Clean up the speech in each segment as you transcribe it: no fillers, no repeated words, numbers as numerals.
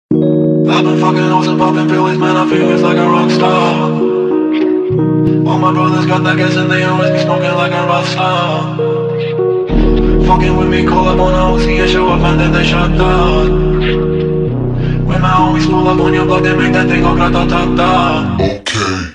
I've been fucking hoes and popping pills, man, I feel it's like a rock star. All my brothers got that gas and they always be smoking like a rock star. Fucking with me, call up on a Uzi and show up and then they shut down. When my homies pull up on your block, they make that thing go grata-ta-ta. Okay.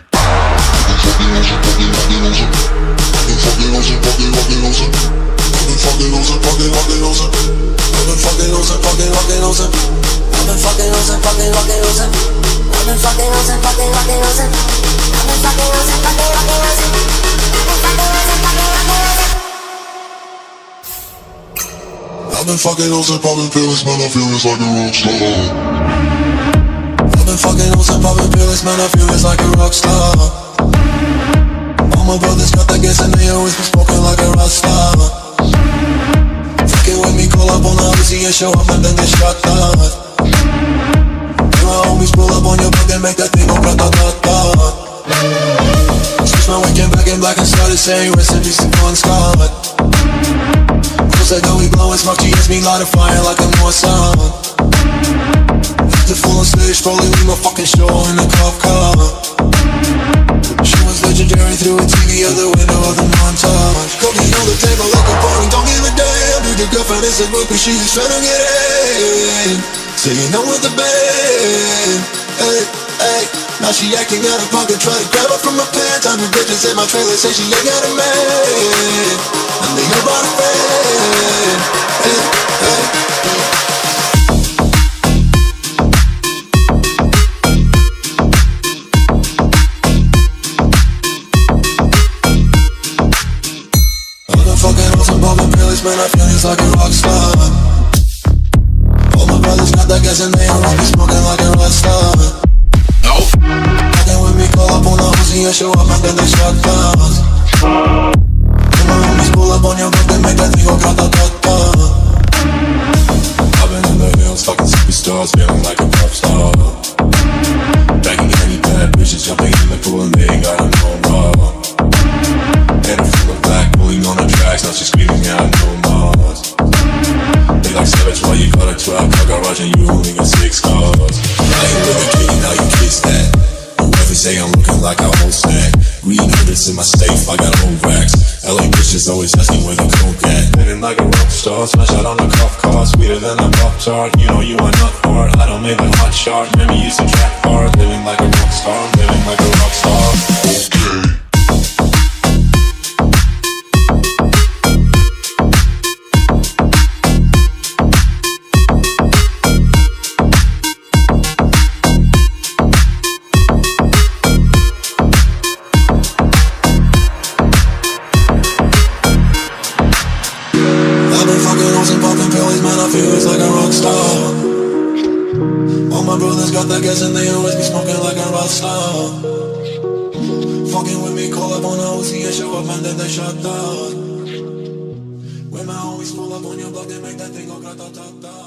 I've been fucking hoes and popping pills, man, I feel it's like a rock star. I've been fucking hoes and popping pills, man, I feel it's like a rock star. All my brothers got that gas and they always be smoking like a rock star. Fucking with me, call up on the Uzi and show up and then they shut down. When my homies pull up on your block, they make that thing go grata-ta-ta. Switch my weekend back in black and started saying rest in peace to Bon Scott. Like though we blowin' smoke, she asked me light a fire like a North Sun. The full on stage, probably leave my fucking show in a cop car. She was legendary through a TV out the window of the montage. Cookie on the table like a party, don't give a damn. Dude, your girlfriend is a groupie, she is tryna get in. Singing on with the band. Hey, hey. Now she acting out of pocket, try to grab her from my pants. I'm the bitches in my trailer, say she ain't got a man. And they know about a friend. Hey, hey, hey. I've been fucking on some poppin' pills, man, I feel it's like a rock star. All my brothers got that gas and they always be smoking like a rock star. Fucking with me, call up on the Uzi and show up and then they shut down. When my homies pull up on your block, they make that thing go grata-ta-ta. I've been in the hills, fucking superstars, feeling like a pop star. Banging any bad bitches, jumping in the pool and they ain't got no more. And I'm full of black, pulling on the tracks, now she's screaming out no more. They like savage, why you got a 12 car garage and you only got 6 cars. I ain't really kidding, now you kiss that. Whoever say I'm looking like a whole stack. Green hundreds in my safe, I got old racks. LA bitches always asking where the coke at. Living like a rock star, smash out on the cop car. Sweeter than a pop tart, you know you are not hard. I don't make a hot chart, never use a track hard. Living like a rock star, living like a rock star. Okay. Got that gas and they always be smoking like a rock star. Fucking with me, call up on a Uzi and show up and then they shut down. When my homies pull up on your block, they make that thing go grata-ta-ta.